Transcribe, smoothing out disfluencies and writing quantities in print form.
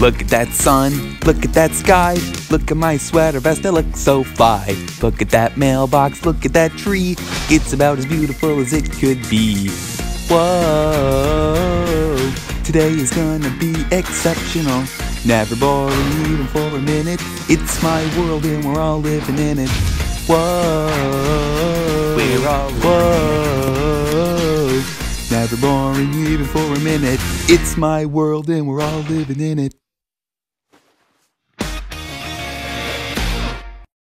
Look at that sun, look at that sky. Look at my sweater vest, I look so fly. Look at that mailbox, look at that tree. It's about as beautiful as it could be. Whoa, today is gonna be exceptional. Never boring even for a minute. It's my world and we're all living in it. Whoa, we're all whoa, never boring even for a minute. It's my world and we're all living in it.